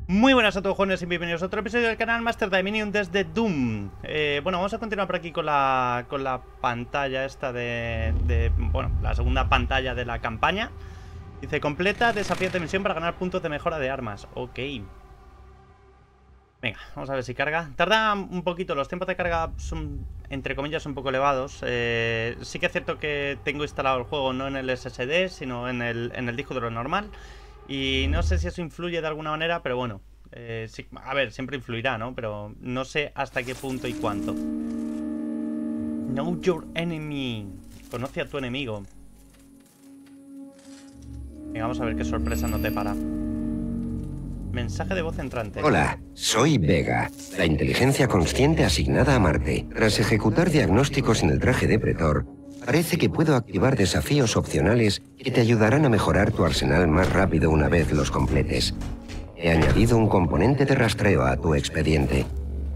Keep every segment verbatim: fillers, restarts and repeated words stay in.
Muy buenas a todos, jóvenes, y bienvenidos a otro episodio del canal Master Dominion desde Doom. eh, Bueno, vamos a continuar por aquí con la, con la pantalla esta de, de... Bueno, la segunda pantalla de la campaña. Dice, completa desafío de misión para ganar puntos de mejora de armas. Ok. Venga, vamos a ver si carga. Tarda un poquito, los tiempos de carga son, entre comillas, un poco elevados. eh, Sí que es cierto que tengo instalado el juego no en el S S D, sino en el, en el disco duro normal. Y no sé si eso influye de alguna manera, pero bueno, eh, sí, a ver, siempre influirá, ¿no? Pero no sé hasta qué punto y cuánto. Know your enemy. Conoce a tu enemigo. Venga, vamos a ver qué sorpresa nos depara. Mensaje de voz entrante. Hola, soy Vega, la inteligencia consciente asignada a Marte. Tras ejecutar diagnósticos en el traje de Pretor, parece que puedo activar desafíos opcionales que te ayudarán a mejorar tu arsenal más rápido una vez los completes. He añadido un componente de rastreo a tu expediente.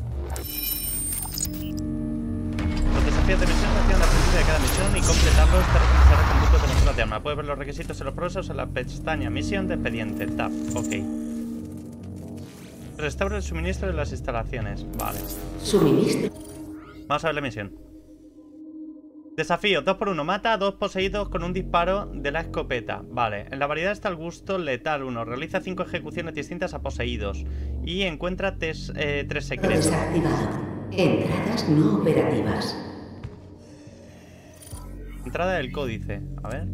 Los desafíos de misión se activan al principio de cada misión y completarlos te recompensará con puntos de mejora de arma. Puedes ver los requisitos en los progresos en la pestaña Misión de expediente. Tab. Ok. Restaura el suministro de las instalaciones. Vale. Suministro. Vamos a ver la misión. Desafío, dos por uno. Mata a dos poseídos con un disparo de la escopeta. Vale, en la variedad está el gusto letal uno. Realiza cinco ejecuciones distintas a poseídos. Y encuentra tes, eh, tres secretos. Desactivado. Entradas no operativas. Entrada del códice. A ver.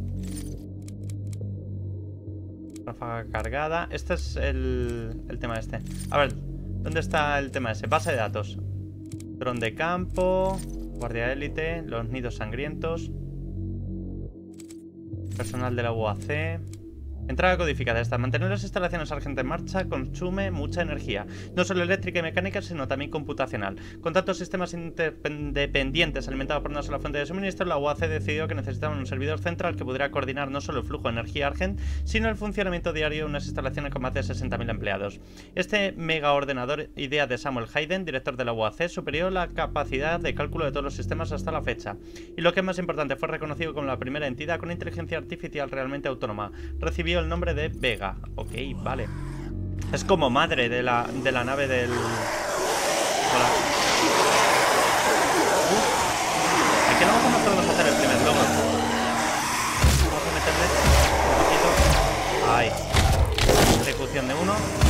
Ráfaga cargada. Este es el, el tema este. A ver, ¿dónde está el tema ese? Base de datos. Dron de campo. Guardia élite, los nidos sangrientos. Personal de la U A C. Entrada codificada esta. Mantener las instalaciones Sargento en marcha consume mucha energía. No solo eléctrica y mecánica, sino también computacional. Con tantos sistemas independientes alimentados por una sola fuente de suministro, la U A C decidió que necesitaban un servidor central que pudiera coordinar no solo el flujo de energía Argent, sino el funcionamiento diario de unas instalaciones con más de sesenta mil empleados. Este mega ordenador, idea de Samuel Hayden, director de la U A C, superó la capacidad de cálculo de todos los sistemas hasta la fecha. Y lo que es más importante, fue reconocido como la primera entidad con inteligencia artificial realmente autónoma. Recibió el nombre de Vega. Ok, vale. Es como madre de la, de la nave del... Hola. Uh. Aquí a lo mejor no podemos hacer el primer logro. Vamos a meterle un poquito. Ahí. Ejecución de uno.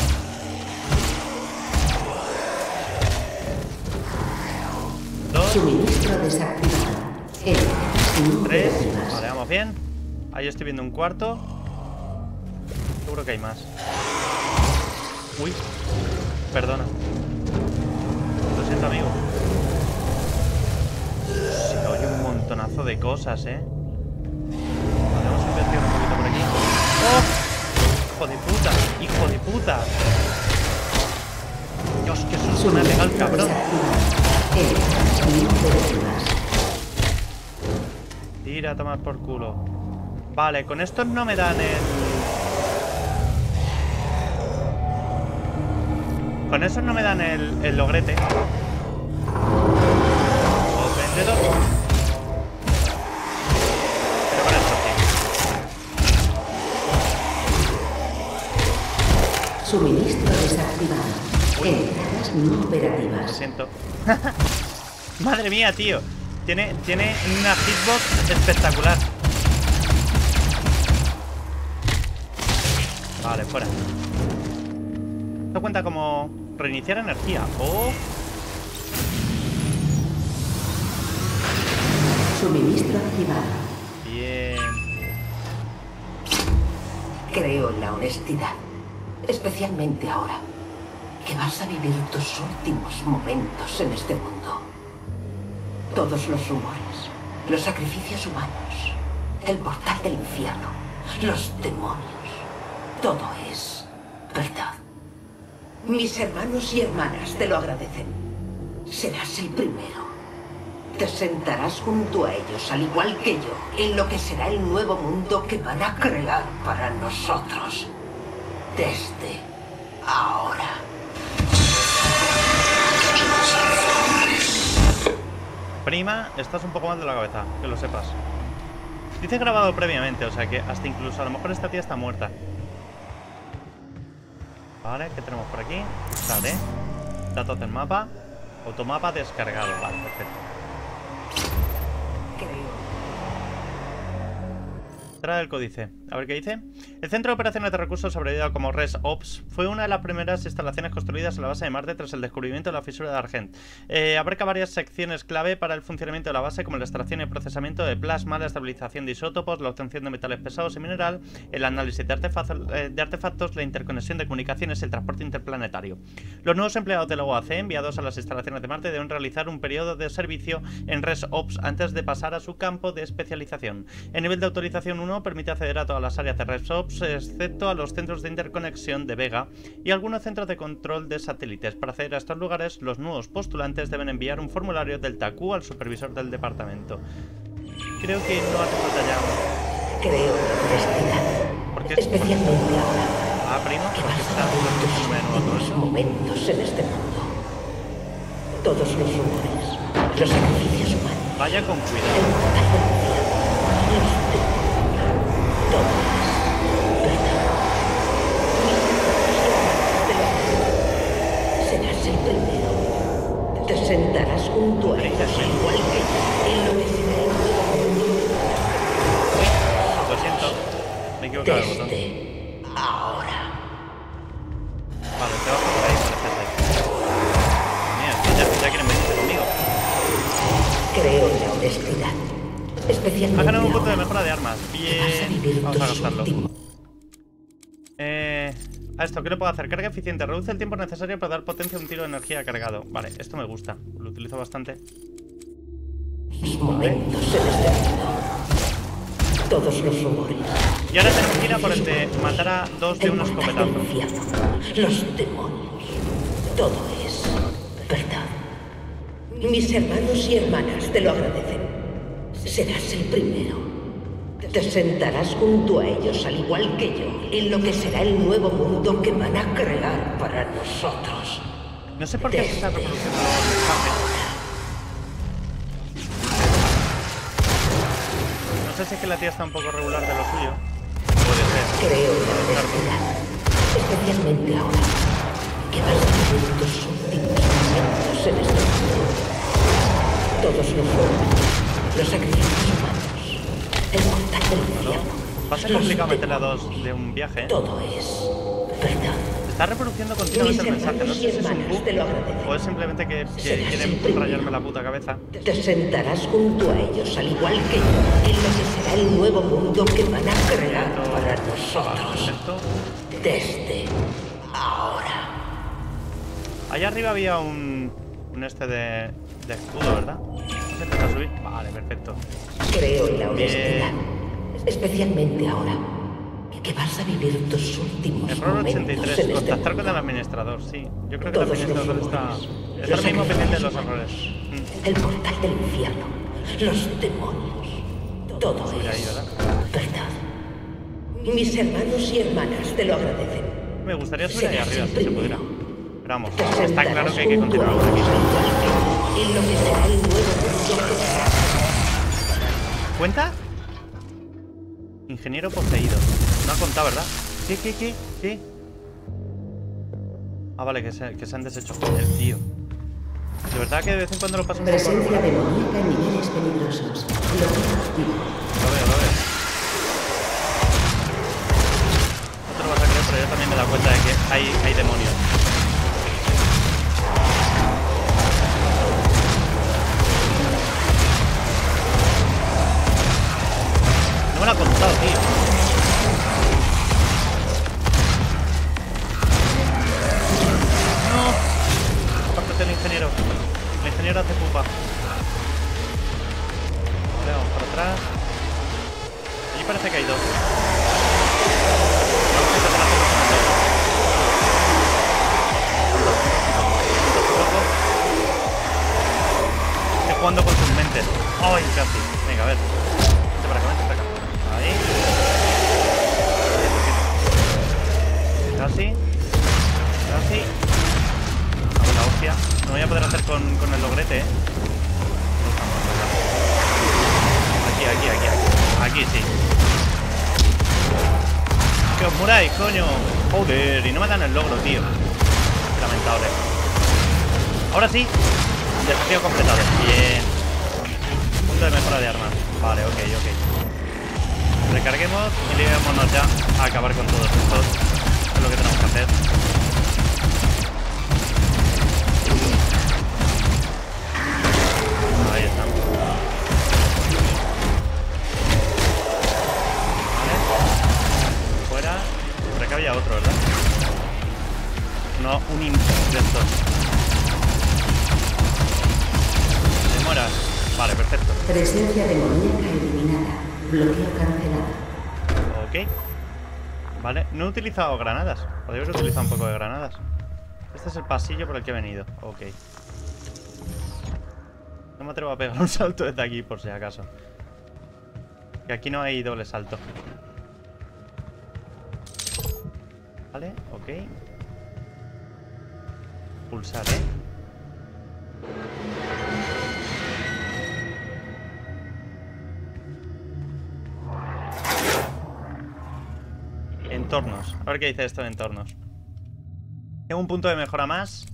Dos. Suministro desactivado. Entradas no Tres. operativas. Vale, vamos bien. Ahí estoy viendo un cuarto. Seguro que hay más. Uy. Perdona. Lo siento, amigo. Se oye un montonazo de cosas, ¿eh? Vale, vamos a investigar un poquito por aquí. ¡Oh! ¡Hijo de puta! ¡Hijo de puta! Dios, que eso suena legal, cabrón. Entradas no operativas. Tira a tomar por culo. Vale, con estos no me dan el... Con esos no me dan el, el logrete. O vendedor. Pero con esto sí. Suministro desactivado. Entradas no Lo operativas. siento. Madre mía, tío. Tiene, tiene una hitbox espectacular. Vale, fuera. Esto cuenta como reiniciar energía. Oh. Suministro activado. Bien. Creo en la honestidad. Especialmente ahora que vas a vivir tus últimos momentos en este mundo. Todos los rumores, los sacrificios humanos, el portal del infierno, los demonios. Todo es verdad. Mis hermanos y hermanas te lo agradecen. Serás el primero. Te sentarás junto a ellos, al igual que yo, en lo que será el nuevo mundo que van a crear para nosotros. Desde ahora. Prima, estás un poco mal de la cabeza, que lo sepas. Dice grabado previamente, o sea que hasta incluso a lo mejor esta tía está muerta. Vale, ¿qué tenemos por aquí? Vale. Datos del mapa. Automapa descargado. Vale, perfecto. Entrada del códice. A ver qué dice. El Centro de Operaciones de Recursos, abreviado como ResOps, fue una de las primeras instalaciones construidas en la base de Marte tras el descubrimiento de la fisura de Argent. Eh, abarca varias secciones clave para el funcionamiento de la base, como la extracción y procesamiento de plasma, la estabilización de isótopos, la obtención de metales pesados y mineral, el análisis de artefactos, eh, de artefactos, la interconexión de comunicaciones y el transporte interplanetario. Los nuevos empleados de la U A C, enviados a las instalaciones de Marte, deben realizar un periodo de servicio en ResOps antes de pasar a su campo de especialización. El nivel de autorización uno permite acceder a todas las áreas de ResOps, excepto a los centros de interconexión de Vega y algunos centros de control de satélites. Para acceder a estos lugares, los nuevos postulantes deben enviar un formulario del T A Q al supervisor del departamento. Creo que no hace falta ya. Creo honestidad. ¿Por qué? Especialmente ahora. Ah, primo, Que ¿por qué vas está a vivir tus todo últimos eso? momentos en este mundo. Todos los rumores, los sacrificios humanos. Vaya con El cuidado. portal del infierno, los demonios, todo es verdad. Serás el primero. Te sentarás junto a ellos igual que yo, en lo que será el nuevo mundo. Lo siento, me he equivocado de botón. Desde ahora. Vale, te bajo por ahí, por este site. Mira, ya, ya quieren venirse conmigo. Creo en la honestidad. Especialmente Ha ganado un punto de ahora. mejora de armas. Vas a Bien, vivir vamos a tus gastarlo. últimos. Eh, a esto, ¿qué le puedo hacer? Carga eficiente. Reduce el tiempo necesario para dar potencia a un tiro de energía cargado. Vale, esto me gusta. Lo utilizo bastante. Momentos en este mundo. Todos los rumores. Y ahora tenemos que ir a por el de matar a dos de El un portal del escopetazo. infierno. Los demonios. Todo es verdad. Mis hermanos y hermanas te lo agradecen. Serás el primero. Te sentarás junto a ellos al igual que yo en lo que será el nuevo mundo que van a crear para nosotros. No sé por qué se está reproduciendo los mensajes. No sé si es que la tía está un poco regular de lo suyo. Puede ser. Creo en la honestidad. Especialmente ahora que vas a vivir tus últimos momentos en este mundo. Todos los rumores, los sacrificios humanos, el portal del infierno. Va a ser los complicado meterle a demonios. dos de un viaje, ¿eh? Todo es verdad. Está reproduciendo continuamente el Mis mensaje. No hermanos sé y si es un hermanas te bug lo agradecen. o es simplemente que, que Serás el quieren primero. rayarme la puta cabeza. Te sentarás junto a ellos al igual que yo en lo que será el nuevo mundo que van a crear para nosotros. Esto. Desde ahora. Allá arriba había un, un este de, de escudo, ¿verdad? ¿Se empieza a subir? Vale, perfecto. Creo en la honestidad. Bien. Especialmente ahora que vas a vivir tus últimos Error momentos ochenta y en tres. este Contactar con mundo. el administrador, sí. Yo creo que el Todos los administrador está, rumores, está los ahora mismo pendiente de los sacrificios errores. Mm. El portal del infierno, los demonios, todo Subir ahí, es ¿verdad? verdad. Mis hermanos y hermanas te lo agradecen. Me gustaría subir ahí Serás arriba el si se pudiera. primero. Pero vamos, Te está sentarás claro que hay que junto a continuar por aquí. ellos al igual que yo, en lo que será el nuevo mundo que ¿Cuenta? Ingeniero poseído. No ha contado, ¿verdad? ¿Qué, qué, qué? ¿Qué? Ah, vale, que se, que se han deshecho con el tío. De verdad que de vez en cuando lo paso un poco. Presencia demoníaca en niveles peligrosos. Lo veo. Lo veo, lo veo. No te lo vas a creer, pero yo también me he dado cuenta de que hay, hay demonios. No me lo ha contado, tío. El ingeniero. El ingeniero hace pupa. Vale, vamos para atrás. Allí parece que hay dos. Vamos a intentar hacerlo con el dos. Estoy jugando con sus mentes. ¡Ay, casi! Venga, a ver. Vente para acá, vente para acá. Ahí. Casi. Casi. La hostia. No voy a poder hacer con, con el logrete, eh. Aquí, aquí, aquí, aquí. Aquí sí. Que os muráis, coño. Joder, y no me dan el logro, tío. Lamentable. Ahora sí. Desafío completado. Bien. Punto de mejora de armas. Vale, ok, ok. Recarguemos y liémonos ya a acabar con todos estos. Es lo que tenemos que hacer. Ahí estamos. Vale. Fuera. Por acá había otro, ¿verdad? No, un imp de estos. Demoras. Vale, perfecto. Presencia demoníaca eliminada. Bloqueo cancelado. Ok. Vale, no he utilizado granadas. Podría haber utilizado un poco de granadas. Este es el pasillo por el que he venido. Ok. No me atrevo a pegar un salto desde aquí, por si acaso. Que aquí no hay doble salto. Vale, ok. Pulsar, ¿eh? Entornos. A ver qué dice esto de entornos. Tengo un punto de mejora más.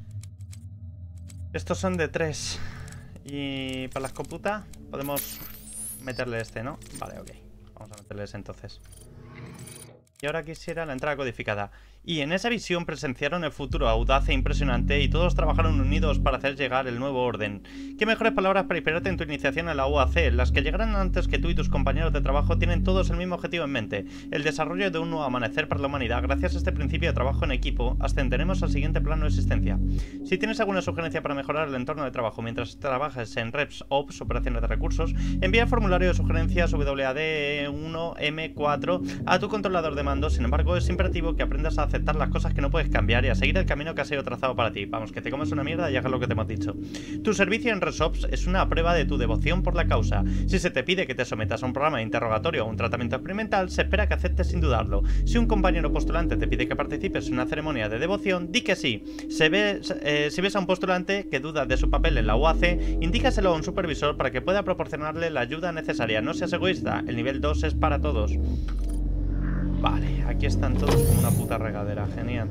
Estos son de tres. Y para la escoputa podemos meterle este, ¿no? Vale, ok. Vamos a meterle ese entonces. Y ahora quisiera la entrada codificada. Y en esa visión presenciaron el futuro audaz e impresionante y todos trabajaron unidos para hacer llegar el nuevo orden. Qué mejores palabras para inspirarte en tu iniciación en la U A C. Las que llegarán antes que tú y tus compañeros de trabajo tienen todos el mismo objetivo en mente: el desarrollo de un nuevo amanecer para la humanidad. Gracias a este principio de trabajo en equipo, ascenderemos al siguiente plano de existencia. Si tienes alguna sugerencia para mejorar el entorno de trabajo mientras trabajes en Reps Ops, operaciones de recursos, envía el formulario de sugerencias W A D uno M cuatro a tu controlador de mando. Sin embargo, es imperativo que aprendas a aceptar las cosas que no puedes cambiar y a seguir el camino que ha sido trazado para ti. Vamos, que te comes una mierda y hagas lo que te hemos dicho. Tu servicio en ResOps es una prueba de tu devoción por la causa. Si se te pide que te sometas a un programa de interrogatorio o un tratamiento experimental, se espera que aceptes sin dudarlo. Si un compañero postulante te pide que participes en una ceremonia de devoción, di que sí. Se ve, eh, si ves a un postulante que duda de su papel en la U A C, indícaselo a un supervisor para que pueda proporcionarle la ayuda necesaria. No seas egoísta, el nivel dos es para todos. Vale, aquí están todos como una puta regadera, genial.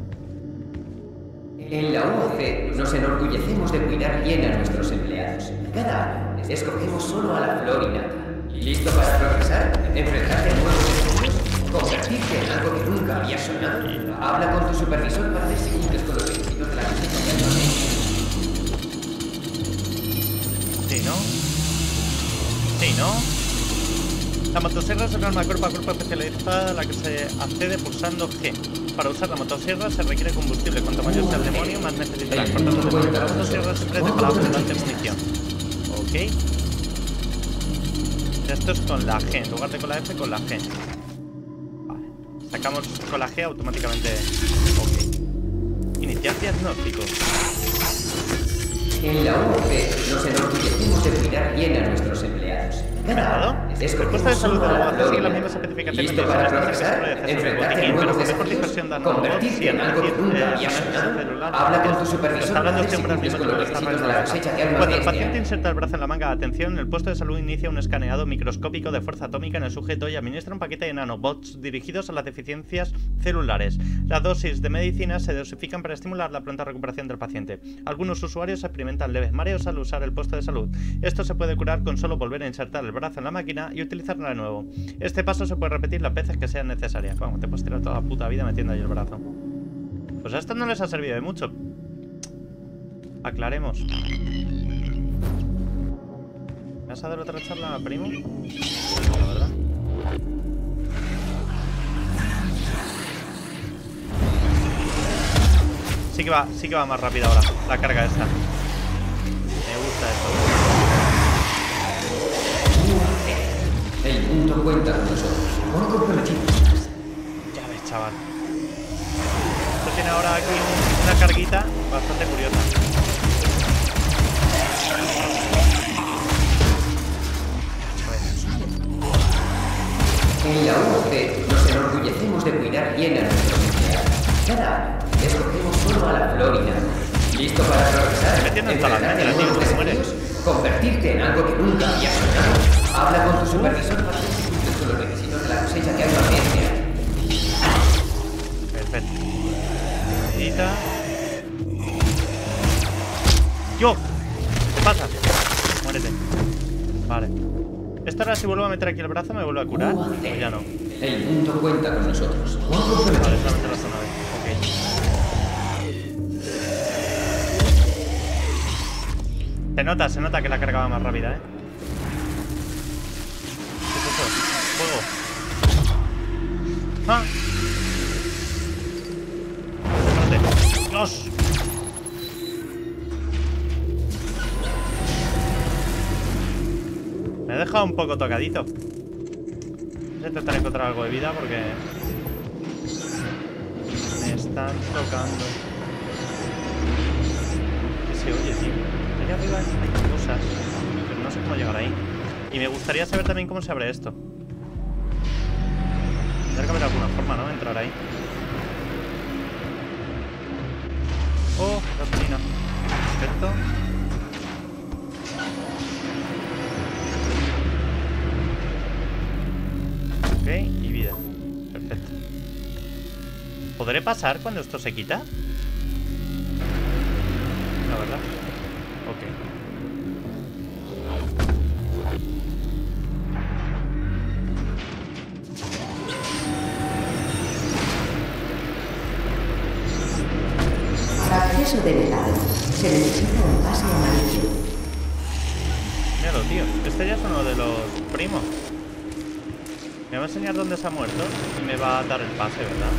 En la U A C nos enorgullecemos de cuidar bien a nuestros empleados. Cada año escogemos solo a la flor innata. ¿Listo para progresar? ¿Enfrentarte a nuevos desafíos? ¿Convertirte en algo que nunca había soñado? Habla con tu supervisor para ver si cumples con los requisitos de la cosecha. Sí, ¿no? Sí, ¿no? La motosierra es un arma cuerpo a cuerpo especializada a la que se accede pulsando G. Para usar la motosierra se requiere combustible. Cuanto mayor sea el demonio, más necesitarás. Por tanto, la motosierra se prende para abundante munición. Ok. Esto es con la G, en lugar de con la F, con la G. Vale. Sacamos con la G automáticamente. Ok. Iniciar diagnóstico. En la U A C nos enorgullecemos de cuidar bien a nuestros empleados. ¿Verdad? El puesto de salud de la U A C sigue las mismas especificaciones de para que se progresar, puede hacer sobre el enfrentarte botiquín, a pero nuevos con mejor desafíos, dispersión de nanobots y convertirte en algo que análisis nunca eh, habías análisis soñado. celular. Habla con tu supervisor Está hablando para ver si siempre al mismo cumples con tiempo los que está requisitos de la cosecha que realizando. alma Cuando el bestia. paciente inserta el brazo en la manga de atención, el puesto de salud inicia un escaneado microscópico de fuerza atómica en el sujeto y administra un paquete de nanobots dirigidos a las deficiencias celulares. Las dosis de medicina se dosifican para estimular la pronta recuperación del paciente. Algunos usuarios experimentan leves mareos al usar el puesto de salud. Esto se puede curar con solo volver a insertar el brazo en la máquina y utilizarla de nuevo. Este paso se puede repetir las veces que sean necesarias. Vamos, te puedes tirar toda la puta vida metiendo ahí el brazo. Pues a esto no les ha servido de mucho. Aclaremos. ¿Me vas a dar otra charla, primo? La verdad. Sí que va, sí que va más rápida ahora la carga esta. Me gusta esto. El mundo cuenta con nosotros. Muy comprometido. Ya ves, chaval. Esto tiene ahora aquí una carguita bastante curiosa. En la U A C nos enorgullecemos de cuidar bien a nuestros empleados. Cada año escogemos solo a la flor innata. ¿Listo para progresar? Metiendo hasta las ¿Enfrentarte a medias, tío, nuevos te mueres. desafíos? ¿Convertirte en algo que nunca habías soñado? Habla con tu supervisor para ver si cumples con los requisitos de la cosecha que alma bestia. Perfecto. Medita. ¡Yo! ¿Qué pasa? Muérete. Vale. Esto ahora si vuelvo a meter aquí el brazo me vuelve a curar. O ya no. El mundo cuenta con nosotros. Vale, solamente la zona B. Ok. Se nota, se nota que la cargaba más rápida, ¿eh? ¿Qué es eso? Fuego. ¡Ah! Espérate. ¡Dios! Me he dejado un poco tocadito. Voy a intentar encontrar algo de vida porque me están tocando. ¿Qué se oye, tío? Allá arriba hay cosas, pero no sé cómo llegar ahí. Y me gustaría saber también cómo se abre esto. Tendrá que haber alguna forma, ¿no? De entrar ahí. Oh, gasolina. Perfecto. Ok, y vida. Perfecto. ¿Podré pasar cuando esto se quita? La verdad. Ok. Para acceso denegado, se necesita un pase amarillo. Míralo, tío. Este ya es uno de los primos. Me va a enseñar dónde se ha muerto y me va a dar el pase, ¿verdad?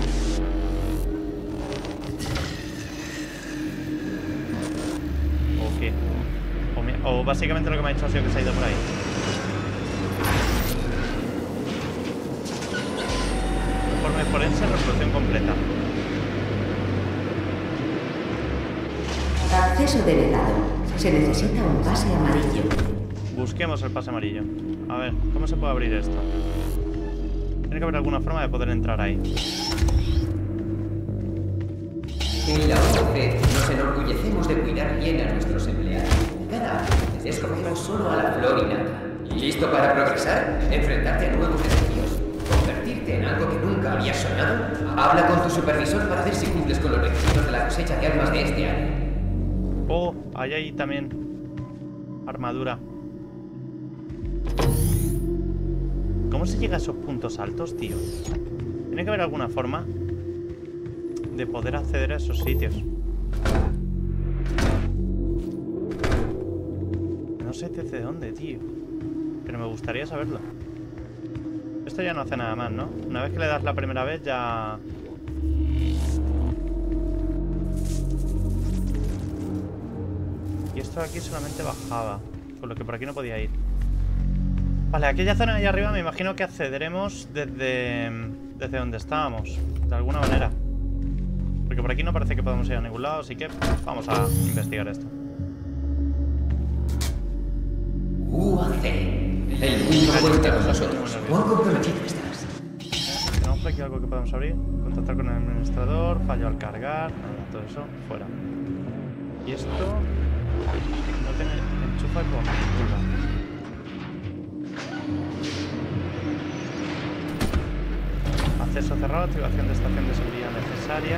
¿O qué? O, me... o básicamente lo que me ha dicho ha sido que se ha ido por ahí. Informe forense, resolución completa. Acceso denegado. Se necesita un pase amarillo. Busquemos el pase amarillo. A ver, ¿cómo se puede abrir esto? Tiene que haber alguna forma de poder entrar ahí. En la O C nos enorgullecemos de cuidar bien a nuestros empleados. Cada año escogemos solo a la flor innata. ¿Listo para progresar? ¿Enfrentarte a nuevos desafíos? ¿Convertirte en algo que nunca habías soñado? Habla con tu supervisor para ver si cumples con los requisitos de la cosecha de armas de este año. Oh, hay ahí también armadura. ¿Cómo se llega a esos puntos altos, tío? Tiene que haber alguna forma de poder acceder a esos sitios. No sé desde dónde, tío. Pero me gustaría saberlo. Esto ya no hace nada más, ¿no? Una vez que le das la primera vez ya... Y esto de aquí solamente bajaba, por lo que por aquí no podía ir. Vale, aquella zona de allá arriba me imagino que accederemos desde, desde donde estábamos, de alguna manera. Porque por aquí no parece que podamos ir a ningún lado, así que vamos a investigar esto. U A C. El mundo cuenta con nosotros. ¿Cuán comprometido estás? Tenemos por aquí algo que podemos abrir. Contactar con el administrador, fallo al cargar, nada, todo eso, fuera. Y esto... no tiene enchufa con ninguna. Acceso cerrado, activación de estación de seguridad necesaria.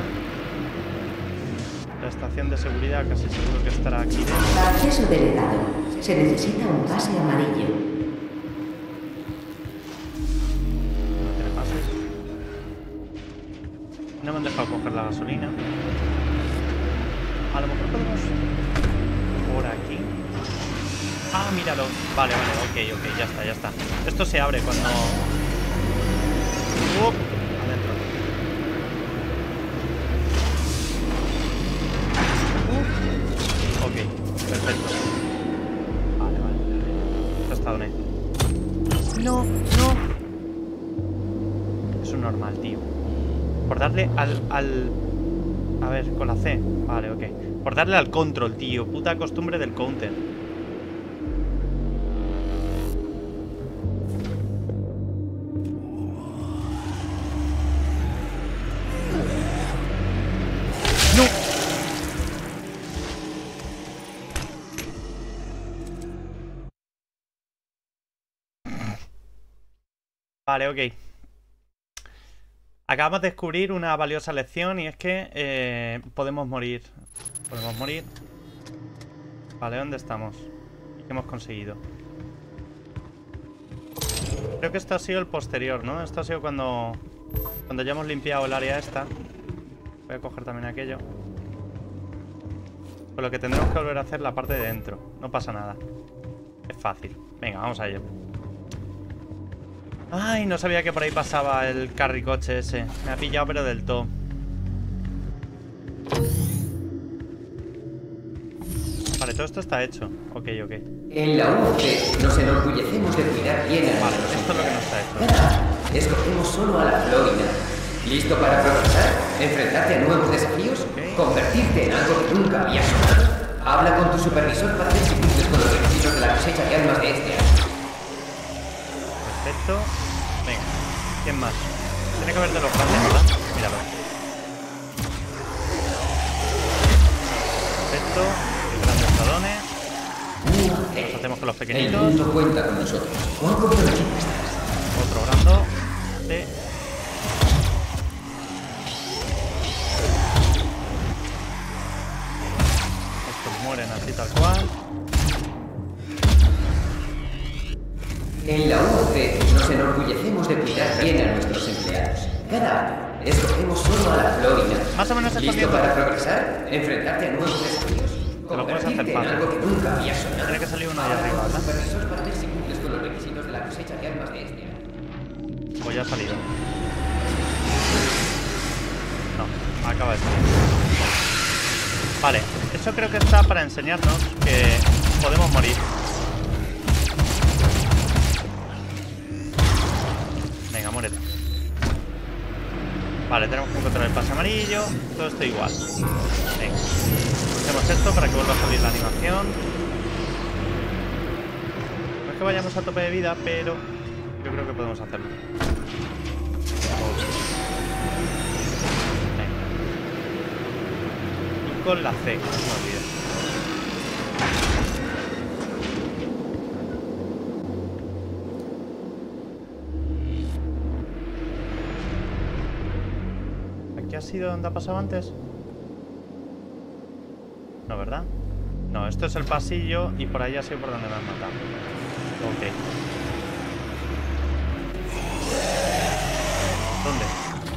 La estación de seguridad casi seguro que estará aquí dentro. Acceso denegado. Se necesita un pase amarillo. No tiene pases. No me han dejado coger la gasolina. A lo mejor podemos... por aquí. Ah, míralo. Vale, vale, ok, ok, ya está, ya está. Esto se abre cuando... Uh, adentro. Uh. Ok, perfecto. Vale, vale. Esto está donde. No, no. Es un normal, tío. Por darle al, al... A ver, con la C. Vale, ok. Por darle al control, tío. Puta costumbre del counter. ¡No! Vale, ok. Acabamos de descubrir una valiosa lección y es que eh, podemos morir. Podemos morir. Vale, ¿dónde estamos? ¿Qué hemos conseguido? Creo que esto ha sido el posterior, ¿no? Esto ha sido cuando, cuando ya hemos limpiado el área esta. Voy a coger también aquello. Con lo que tendremos que volver a hacer la parte de dentro. No pasa nada. Es fácil. Venga, vamos a ello. Ay, no sabía que por ahí pasaba el carricoche ese. Me ha pillado pero del todo. Vale, todo esto está hecho. Ok, ok. En la U C nos enorgullecemos de cuidar bien a Vale, nuestros esto es lo que no está hecho. empleados. Escogemos solo a la Florina. ¿Listo para progresar? ¿Enfrentarte a nuevos desafíos? Ok. ¿Convertirte en algo que nunca habías soñado? Habla con tu supervisor para ver si cumples con los requisitos de la cosecha de almas de este año. Perfecto. Venga, ¿quién más? Tiene que haber de los grandes, ¿verdad? Míralo. Perfecto. Grandes salones. Nos hacemos con los El pequeñitos. mundo cuenta con nosotros. ¿Cuán comprometido estás? Otro grande. De... Estos mueren así tal cual. En la U C nos enorgullecemos de cuidar bien a nuestros empleados. Cada año escogemos solo a la Florina. Más o menos ¿Listo escondiendo. para progresar? ¿Enfrentarte a nuevos desafíos? Te lo puedes hacer ¿Convertirte en fácil. algo que nunca habías soñado? Tiene que salir uno ahí Habla arriba, con tu ¿verdad? supervisor para ver si cumples con los requisitos de la cosecha de almas de este año. Pues ya ha salido. No, acaba de salir. Vale, eso creo que está para enseñarnos que podemos morir. Venga, muérete. Vale, tenemos que encontrar el pase amarillo. Todo esto igual. Venga. Hacemos esto para que vuelva a salir la animación. No es que vayamos a tope de vida, pero yo creo que podemos hacerlo. Venga. Y con la C, no se me olvide. ¿Aquí ha sido donde ha pasado antes? No, ¿verdad? No, esto es el pasillo y por ahí ha sido por donde me han matado. Ok. ¿Dónde?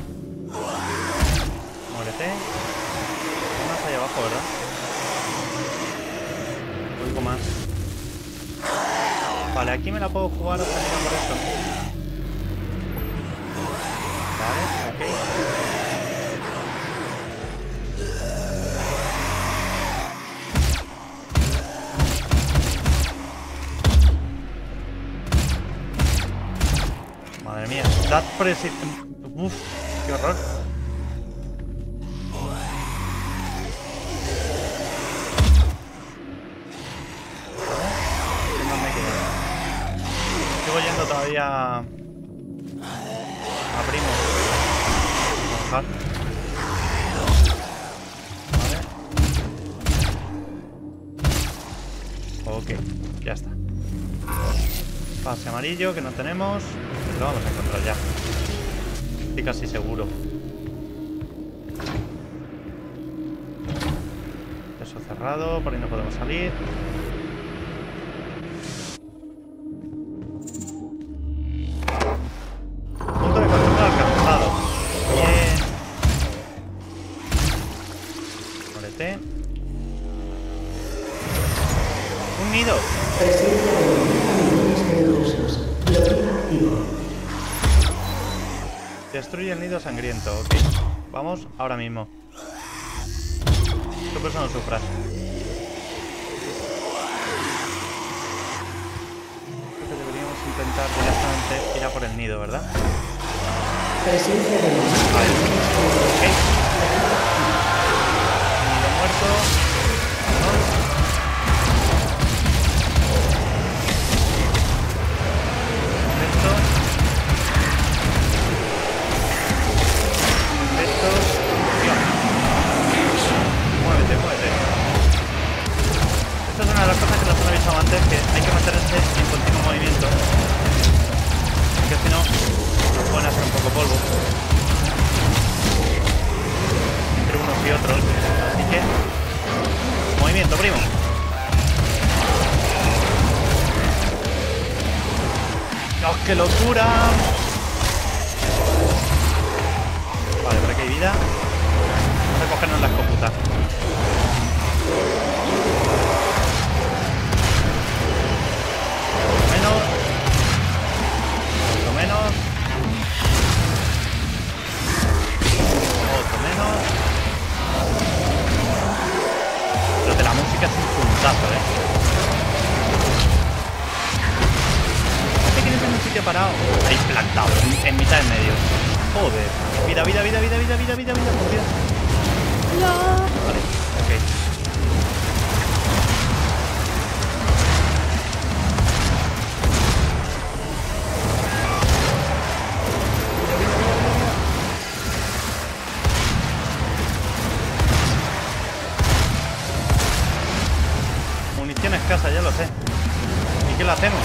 Muérete. Más allá abajo, ¿verdad? Un poco más. Vale, aquí me la puedo jugar hasta que por esto. Vale, ok. Madre mía, that presi... Uff, qué horror. ¿Qué más me queda? Sigo yendo todavía... Abrimos. Vamos a bajar. Vale. Ok, ya está. Pase amarillo que no tenemos. Lo vamos a encontrar ya. Estoy casi seguro. Eso cerrado, por ahí no podemos salir. Punto de control alcanzado. Bien. Muérete. Un nido. Presencia de millones de intrusos. Bloqueo activo. Destruye el nido sangriento, ok. Vamos ahora mismo. Tú por eso no sufras. Creo que deberíamos intentar directamente ir a por el nido, ¿verdad? Presencia de millones Vale. de Ok. Nido muerto. Vamos. Esto. Esto. Dios. Muévete, muévete. Esto es una de las cosas que nos han avisado antes, que hay que mantenerse en continuo movimiento. Porque si no, nos pueden hacer un poco polvo. y otros. Así que... movimiento, primo. ¡Oh, qué locura! Vale, por aquí hay vida. Vamos a cogernos la escopeta. Menos. Otro menos. Otro menos. Pero de la música es un puntazo, eh. Este que en un sitio parado. Ahí plantado, en, en mitad del medio. Joder. Vida, vida, vida, vida, vida, vida, vida, vida, por Dios. No. Vale, ok. Munición escasa, ya lo sé. ¿Y qué lo hacemos?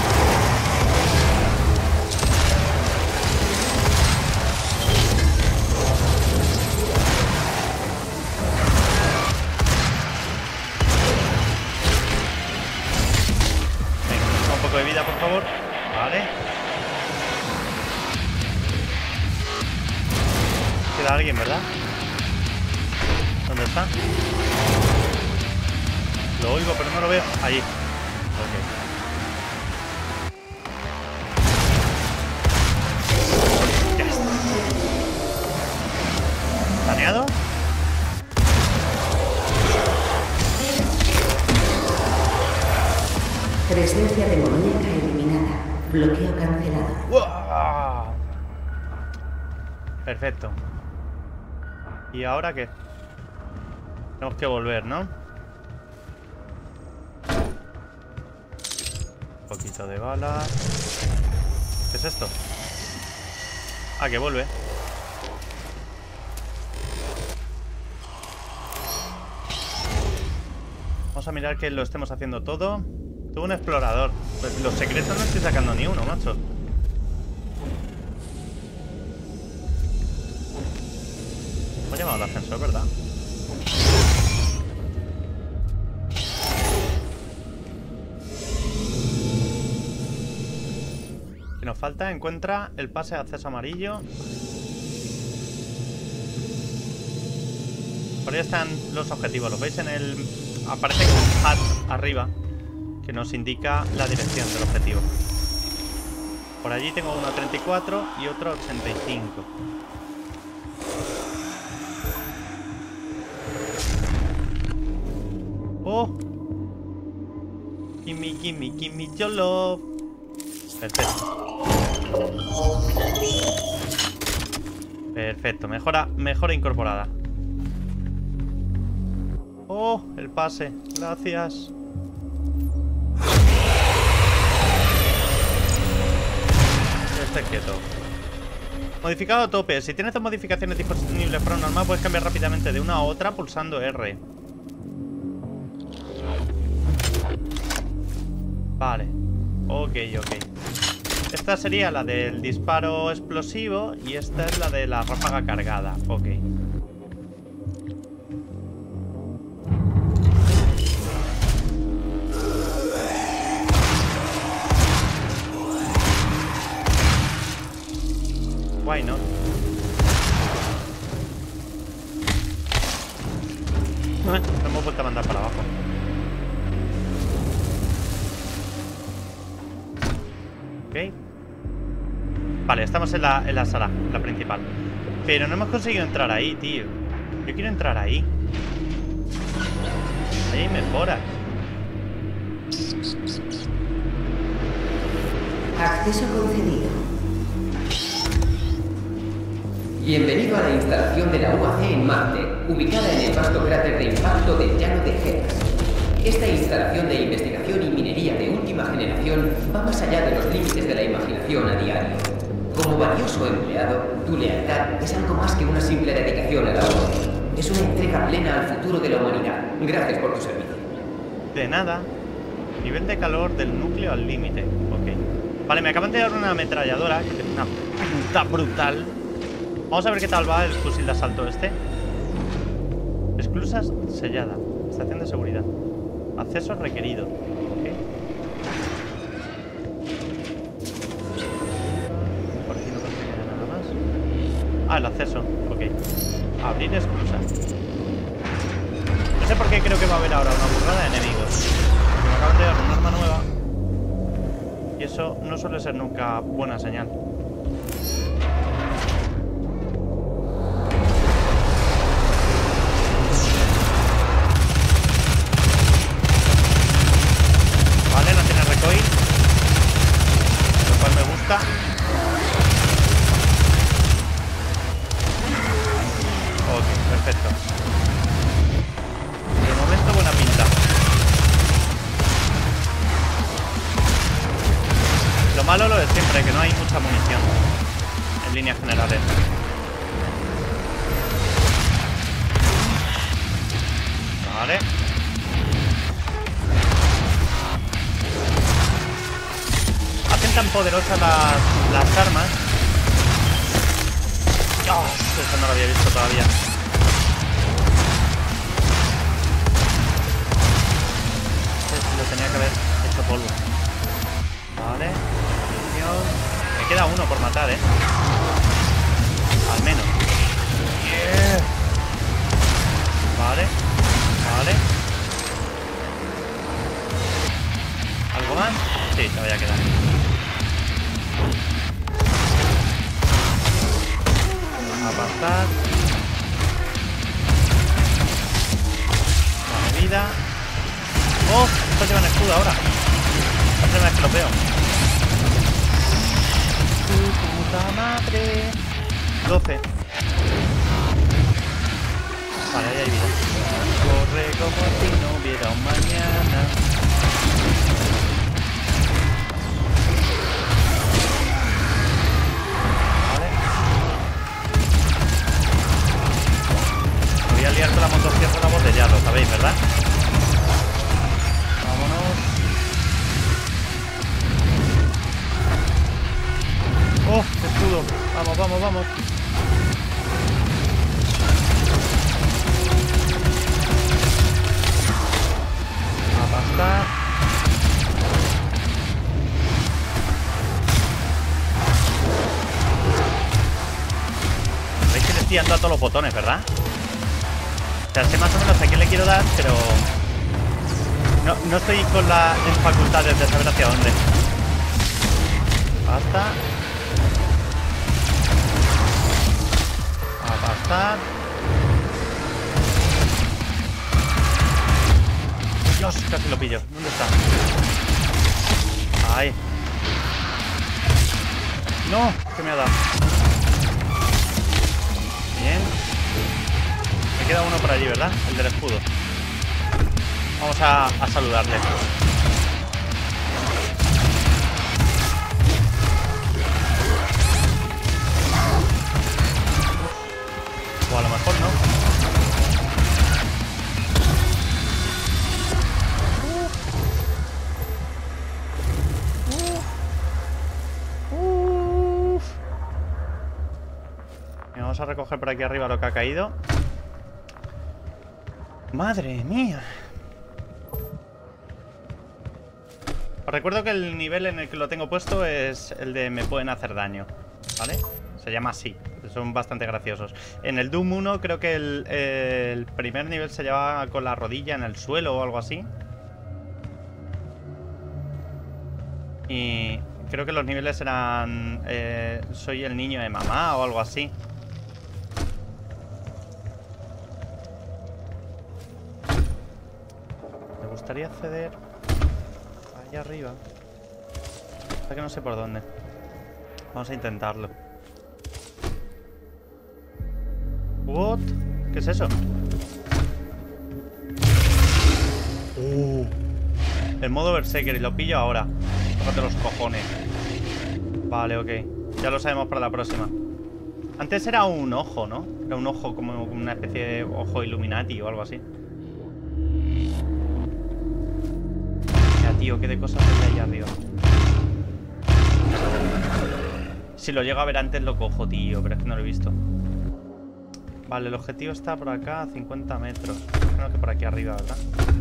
De vida, por favor. Vale. Queda alguien, ¿verdad? ¿Dónde está? Lo oigo, pero no lo veo. Allí. Ok. Ya está. ¿Saneado? Presencia demoníaca eliminada. Bloqueo cancelado. ¡Wow! Perfecto. ¿Y ahora qué? Tenemos que volver, ¿no? Un poquito de balas. ¿Qué es esto? Ah, que vuelve. Vamos a mirar que lo estemos haciendo todo. Tú un explorador. Pues los secretos no estoy sacando ni uno, macho. Hemos llamado al ascensor, ¿verdad? ¿Qué nos falta? Encuentra el pase de acceso amarillo. Por ahí están los objetivos. Los veis en el... aparece un H U D arriba, que nos indica la dirección del objetivo. Por allí tengo uno a treinta y cuatro y otro a ochenta y cinco. ¡Oh! Gimme, gimme, gimme your love. Perfecto. Perfecto, mejora, mejora incorporada. ¡Oh! El pase. Gracias. Esté quieto. Modificado a tope. Si tienes dos modificaciones disponibles para un normal, puedes cambiar rápidamente de una a otra pulsando R. Vale. Ok, ok. Esta sería la del disparo explosivo y esta es la de la ráfaga cargada. Ok. Why not? Lo hemos vuelto a mandar para abajo. Ok. Vale, estamos en la, en la sala, la principal. Pero no hemos conseguido entrar ahí, tío. Yo quiero entrar ahí. Ahí hay mejoras. Acceso concedido. Bienvenido a la instalación de la U A C en Marte, ubicada en el vasto cráter de impacto del llano de Geras. Esta instalación de investigación y minería de última generación va más allá de los límites de la imaginación a diario. Como valioso empleado, tu lealtad es algo más que una simple dedicación a la U A C. Es una entrega plena al futuro de la humanidad. Gracias por tu servicio. De nada. Nivel de calor del núcleo al límite. Ok. Vale, me acaban de dar una ametralladora que tiene una pinta brutal. Vamos a ver qué tal va el fusil de asalto este. defensas sellada. Estación de seguridad. Acceso requerido. Ok. Por aquí no parece que haya nada más. Ah, el acceso. Ok. Abrir expulsa. No sé por qué creo que va a haber ahora una burrada de enemigos. Porque me acaban de dar un arma nueva. Y eso no suele ser nunca buena señal. Vale, no tiene recoil. Lo cual me gusta. Ok, perfecto. De momento buena pinta. Lo malo lo de siempre, que no hay mucha munición en líneas generales. Vale. Hacen tan poderosas las, las armas. Oh, eso no lo había visto todavía. Lo tenía que haber hecho polvo. Vale. Me queda uno por matar, eh. Al menos. Yeah. Vale. Vale. ¿Algo más? Sí, te voy a quedar. Apartar. Vale, vida. ¡Oh! Estos llevan escudo ahora. Es la primera vez que lo veo. ¡Tu puta madre! doce. Vale, ahí hay vida. Corre como si no hubiera un mañana. Vale. Me voy a liar con la motosierra a botellar, lo sabéis, ¿verdad? ¡Oh! Escudo. Vamos, vamos, vamos. A pastar. Veis que le estoy dando a todos los botones, ¿verdad? O sea, sé más o menos a quién le quiero dar, pero... No, no estoy con las facultades de saber hacia dónde. Basta. A pastar. Dios, casi lo pillo. ¿Dónde está? Ahí. No, ¿qué me ha dado? Bien. Me queda uno por allí, ¿verdad? El del escudo. Vamos a, a saludarle. O a lo mejor no. Uf. Uf. Y vamos a recoger por aquí arriba lo que ha caído. ¡Madre mía! Os recuerdo que el nivel en el que lo tengo puesto es el de me pueden hacer daño, ¿vale? Se llama así, son bastante graciosos. En el Doom uno creo que el, el primer nivel se llevaba con la rodilla en el suelo o algo así. Y creo que los niveles eran... Eh, soy el niño de mamá o algo así. Me gustaría acceder allá arriba. Hasta que no sé por dónde. Vamos a intentarlo. What? ¿Qué es eso? Uh, el modo Berserker y lo pillo ahora. Tócate los cojones. Vale, ok. Ya lo sabemos para la próxima. Antes era un ojo, ¿no? Era un ojo como una especie de ojo Illuminati o algo así. Mira, tío, qué de cosas hay ahí arriba. Si lo llego a ver antes lo cojo, tío. Pero es que no lo he visto. Vale, el objetivo está por acá a cincuenta metros. Creo que por aquí arriba, ¿verdad?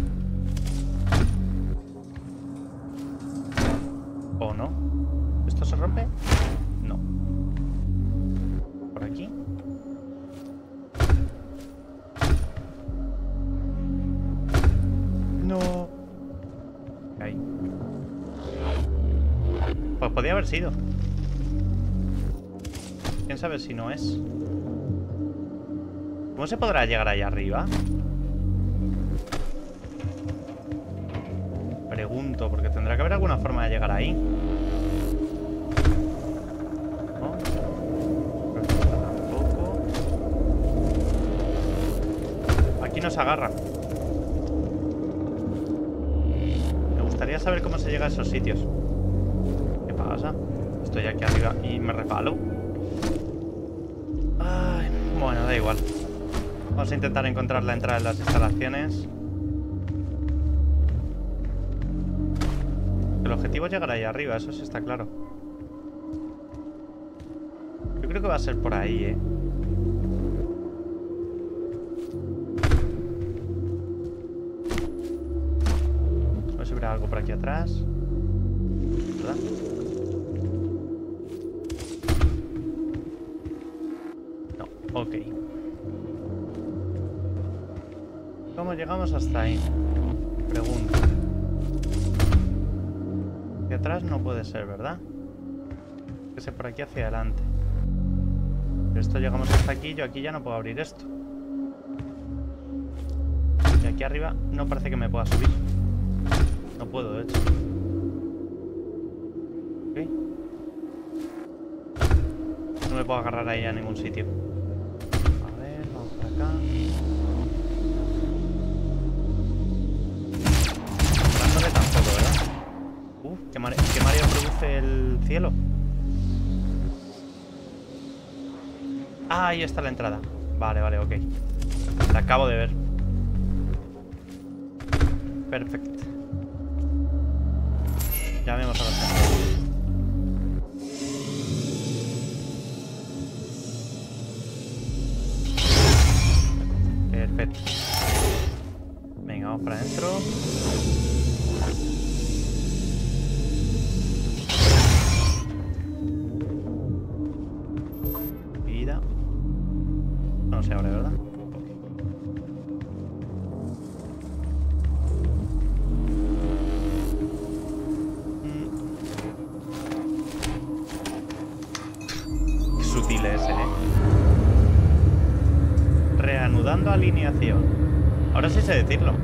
¿O no? ¿Esto se rompe? No. ¿Por aquí? No. Ahí. Pues podía haber sido. ¿Quién sabe si no es? ¿Cómo se podrá llegar ahí arriba? Pregunto, porque tendrá que haber alguna forma de llegar ahí. ¿No? Tampoco. Aquí nos agarra. Me gustaría saber cómo se llega a esos sitios. ¿Qué pasa? Estoy aquí arriba y me resbalo. Ay, bueno, da igual. Vamos a intentar encontrar la entrada de las instalaciones. El objetivo es llegar ahí arriba, eso sí está claro. Yo creo que va a ser por ahí, ¿eh? A ver si habrá algo por aquí atrás. ¿Verdad? No, ok. ¿Cómo llegamos hasta ahí? Pregunto. Hacia atrás no puede ser, ¿verdad? Que sea por aquí hacia adelante. Pero esto llegamos hasta aquí, yo aquí ya no puedo abrir esto. Y aquí arriba no parece que me pueda subir. No puedo, de hecho. Ok. No me puedo agarrar ahí a ningún sitio. A ver, vamos por acá. Tampoco, ¿verdad? Uf, qué mareo, qué mareo produce el cielo. Ah, ahí está la entrada. Vale, vale, ok. La acabo de ver. Perfecto. Llamemos a los sensores. Perfecto. Venga, vamos para adentro. Vida. No se abre, ¿verdad? Qué sutil es, ¿eh? Reanudando alineación. Ahora sí sé decirlo.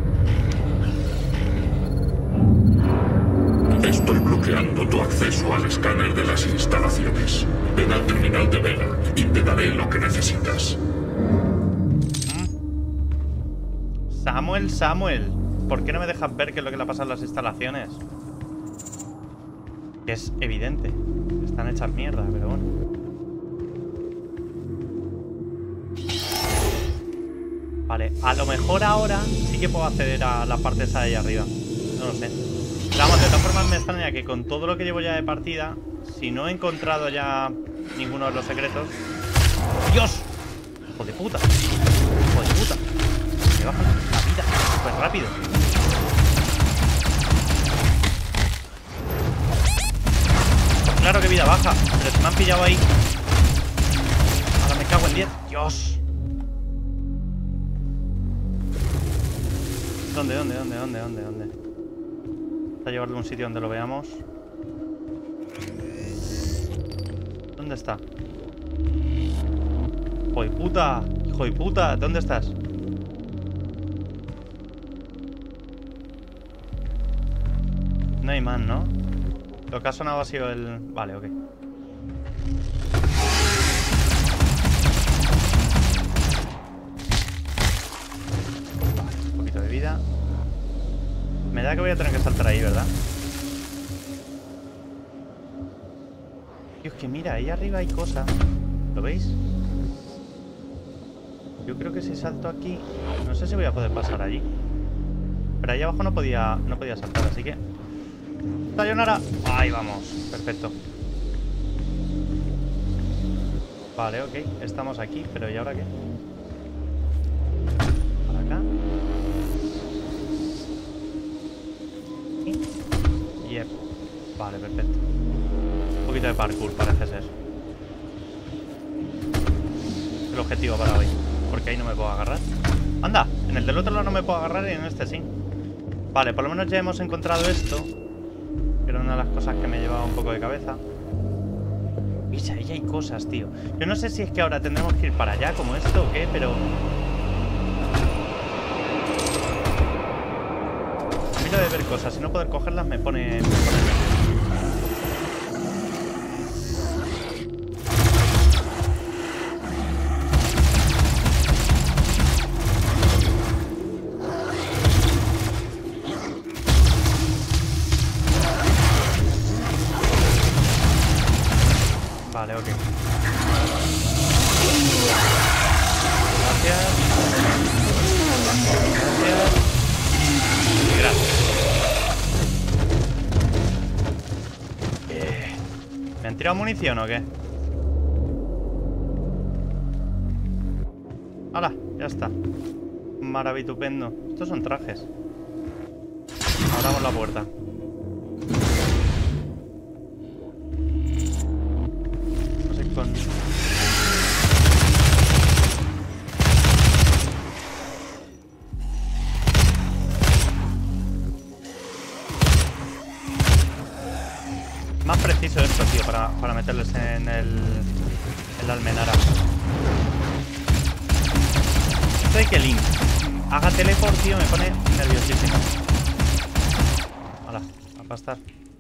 Estoy bloqueando tu acceso al escáner de las instalaciones. Ven al terminal de Vega y te daré lo que necesitas. Samuel, Samuel, ¿por qué no me dejas ver qué es lo que le ha pasado a las instalaciones? Que es evidente. Están hechas mierda, pero bueno. Vale, a lo mejor ahora sí que puedo acceder a la parte esa de ahí arriba. No lo sé. Pero vamos, de todas formas me extraña que con todo lo que llevo ya de partida, si no he encontrado ya ninguno de los secretos... ¡Dios! ¡Hijo de puta! ¡Hijo de puta! Me bajan la vida súper rápido. Pues claro que vida baja, pero se me han pillado ahí. Ahora me cago en diez. ¡Dios! ¿Dónde, dónde, dónde, dónde, dónde, dónde? Vamos a llevarlo a un sitio donde lo veamos. ¿Dónde está? ¡Hijo de puta! ¡Hijo de puta! ¿Dónde estás? No hay más, ¿no? Lo que ha sonado ha sido el... Vale, ok. Vale, un poquito de vida. Me da que voy a tener que saltar ahí, ¿verdad? Dios, que mira, ahí arriba hay cosas. ¿Lo veis? Yo creo que si salto aquí... No sé si voy a poder pasar allí. Pero ahí abajo no podía, no podía saltar, así que... ¡Sayonara! Ahí vamos, perfecto. Vale, ok, estamos aquí, pero ¿y ahora qué? Vale, perfecto. Un poquito de parkour parece ser el objetivo para hoy. Porque ahí no me puedo agarrar. Anda, en el del otro lado no me puedo agarrar y en este sí. Vale, por lo menos ya hemos encontrado esto. Que era una de las cosas que me llevaba un poco de cabeza. Y ahí hay cosas, tío. Yo no sé si es que ahora tendremos que ir para allá como esto o qué, pero... A mí lo de ver cosas y no poder cogerlas me pone... Me pone nervioso. Vale, ok. Gracias. Gracias. Y gracias. Eh, ¿Me han tirado munición o qué? ¡Hala! Ya está. Maravitupendo. Estos son trajes. Abramos la puerta. Con... Más preciso esto, tío, para, para meterles en el... en la almenara. Esto de que Link haga teleport, tío, me pone nerviosísimo. Hala, a pastar.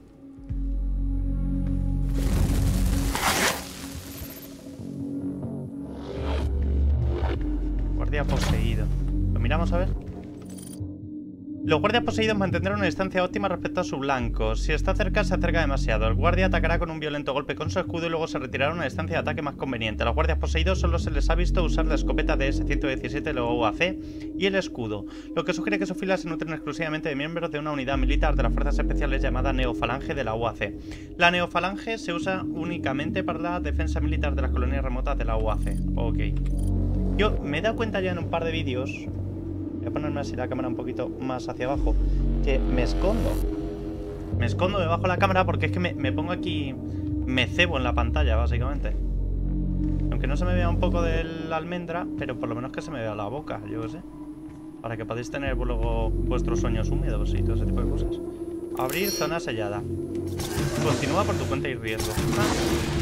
Guardia poseído. Lo miramos a ver. Los guardias poseídos mantendrán una distancia óptima respecto a su blanco. Si está cerca, se acerca demasiado. El guardia atacará con un violento golpe con su escudo y luego se retirará a una distancia de ataque más conveniente. A los guardias poseídos solo se les ha visto usar la escopeta D S ciento diecisiete de la U A C y el escudo, lo que sugiere que sus filas se nutren exclusivamente de miembros de una unidad militar de las fuerzas especiales llamada Neofalange de la U A C. La Neofalange se usa únicamente para la defensa militar de las colonias remotas de la U A C. Ok. Yo me he dado cuenta ya en un par de vídeos, voy a ponerme así la cámara un poquito más hacia abajo, que me escondo. Me escondo debajo de la cámara porque es que me, me pongo aquí, me cebo en la pantalla, básicamente. Aunque no se me vea un poco de la almendra, pero por lo menos que se me vea la boca, yo qué sé. Para que podáis tener luego vuestros sueños húmedos y todo ese tipo de cosas. Abrir zona sellada. Continúa por tu cuenta y riesgo. Ah.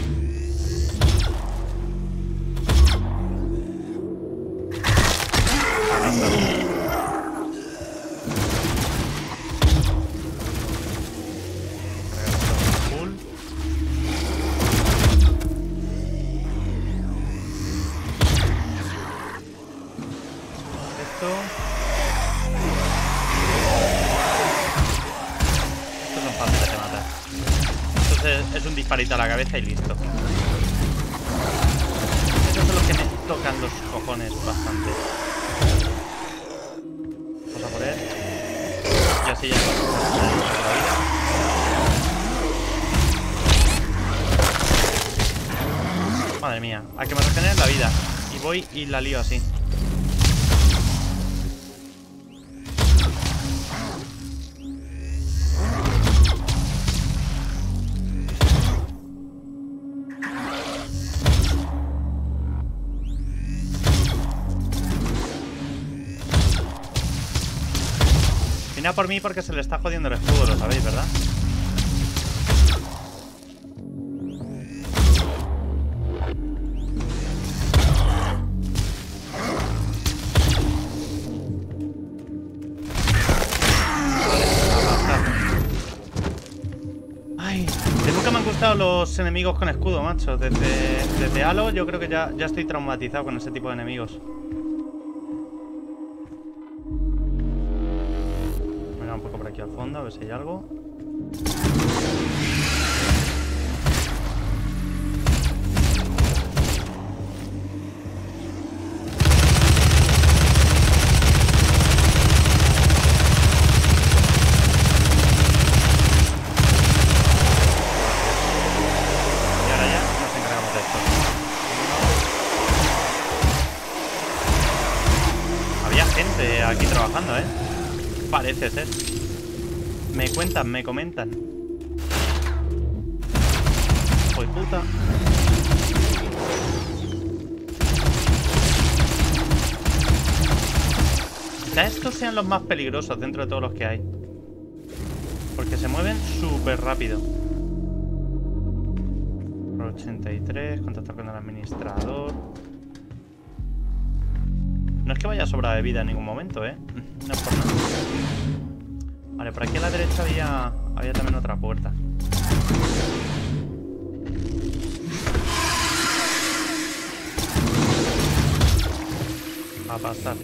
Es un disparito a la cabeza y listo. Esos son los que me tocan los cojones bastante. Vamos a por él. Y así ya está. Madre mía, a que me regeneren la vida. Y voy y la lío así. Venid por mí porque se le está jodiendo el escudo, lo sabéis, ¿verdad? Ay, de nunca me han gustado los enemigos con escudo, macho. Desde, desde Halo yo creo que ya, ya estoy traumatizado con ese tipo de enemigos. Aquí al fondo, a ver si hay algo. Y ahora ya nos encargamos de esto. Había gente aquí trabajando, ¿eh? Parece ser. Me cuentan, me comentan. puerta. Quizás estos sean los más peligrosos dentro de todos los que hay. Porque se mueven súper rápido. Por ochenta y tres, contactar con el administrador. No es que vaya sobrada de vida en ningún momento, ¿eh? No es por nada. Vale, por aquí a la derecha había, había también otra puerta. A pasar.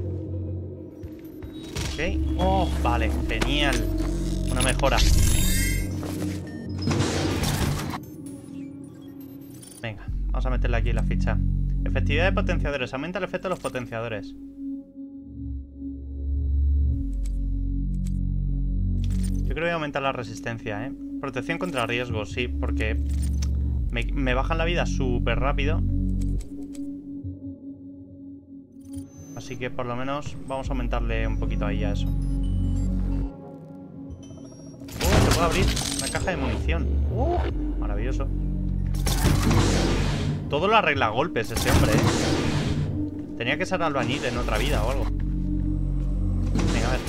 Ok. Oh, vale, genial. Una mejora. Venga, vamos a meterle aquí la ficha. Efectividad de potenciadores. Aumenta el efecto de los potenciadores. Yo creo que voy a aumentar la resistencia, ¿eh? Protección contra riesgos, sí, porque me, me bajan la vida súper rápido. Así que por lo menos vamos a aumentarle un poquito ahí a eso. ¡Oh! Se puede abrir una caja de munición. ¡Uh! Maravilloso. Todo lo arregla a golpes este hombre, ¿eh? Tenía que ser albañil en otra vida o algo. Venga, a ver.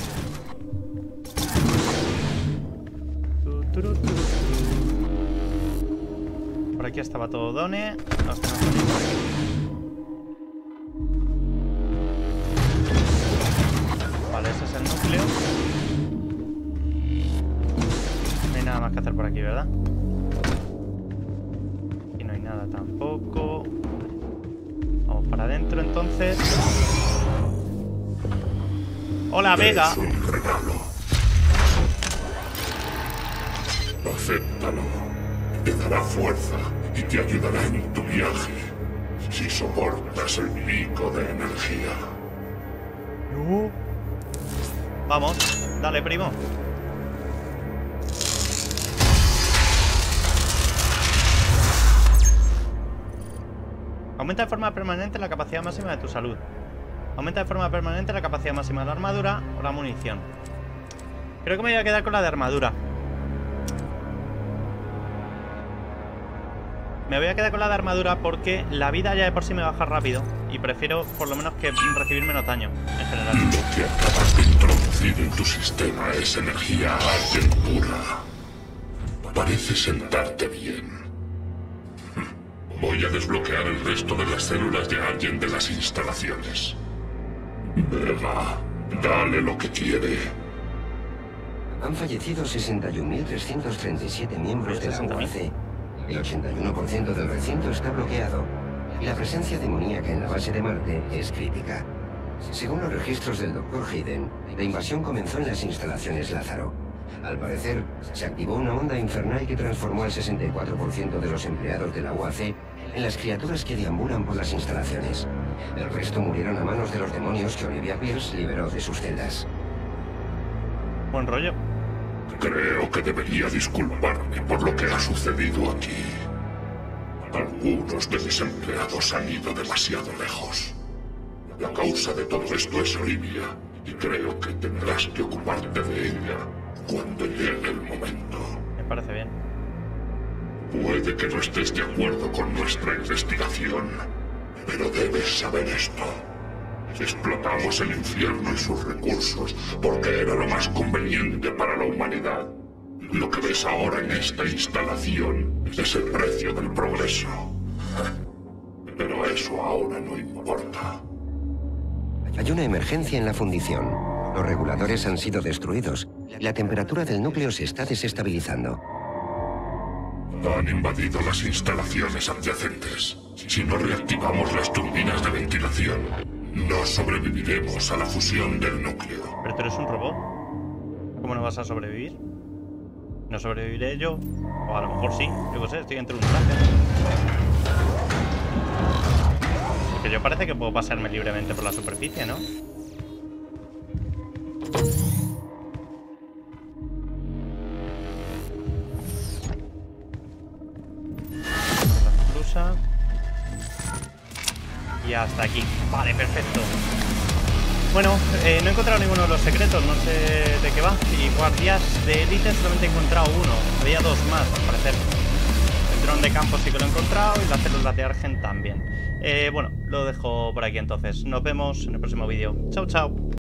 Por aquí estaba todo Done. Nos tenemos que ir por aquí. Vale, ese es el núcleo. No hay nada más que hacer por aquí, ¿verdad? Aquí no hay nada tampoco. Vamos para adentro entonces. ¡Hola, Vega! Es un regalo. Acéptalo. Te dará fuerza y te ayudará en tu viaje si soportas el pico de energía. No. Vamos, dale, primo. Aumenta de forma permanente la capacidad máxima de tu salud. Aumenta de forma permanente la capacidad máxima de la armadura o la munición. Creo que me voy a quedar con la de armadura. Me voy a quedar con la de armadura porque la vida ya de por sí me baja rápido. Y prefiero por lo menos que recibir menos daño en general. Lo que acabas de introducir en tu sistema es energía Argen pura. Parece sentarte bien. Voy a desbloquear el resto de las células de Argen de las instalaciones. Vega, dale lo que quiere. Han fallecido sesenta y un mil trescientos treinta y siete miembros de la U A C. El ochenta y uno por ciento del recinto está bloqueado. Y la presencia demoníaca en la base de Marte es crítica. Según los registros del doctor Hayden, la invasión comenzó en las instalaciones Lázaro. Al parecer, se activó una onda infernal que transformó al sesenta y cuatro por ciento de los empleados de la U A C en las criaturas que deambulan por las instalaciones. El resto murieron a manos de los demonios que Olivia Pierce liberó de sus celdas. Buen rollo. Creo que debería disculparme por lo que ha sucedido aquí. Algunos de mis empleados han ido demasiado lejos. La causa de todo esto es Olivia, y creo que tendrás que ocuparte de ella cuando llegue el momento. Me parece bien. Puede que no estés de acuerdo con nuestra investigación, pero debes saber esto. Explotamos el infierno y sus recursos porque era lo más conveniente para la humanidad. Lo que ves ahora en esta instalación es el precio del progreso. Pero eso ahora no importa. Hay una emergencia en la fundición. Los reguladores han sido destruidos. La temperatura del núcleo se está desestabilizando. Han invadido las instalaciones adyacentes. Si no reactivamos las turbinas de ventilación, no sobreviviremos a la fusión del núcleo. Pero tú eres un robot. ¿Cómo no vas a sobrevivir? ¿No sobreviviré yo? O a lo mejor sí, yo qué sé, estoy entre un traje. Porque yo parece que puedo pasarme libremente por la superficie, ¿no? La y hasta aquí. Vale, perfecto. Bueno, eh, no he encontrado ninguno de los secretos, no sé de qué va. Y guardias de élite solamente he encontrado uno. Había dos más, al parecer. El dron de campo sí que lo he encontrado y las células de Argen también. Eh, bueno, lo dejo por aquí entonces. Nos vemos en el próximo vídeo. Chao, chao.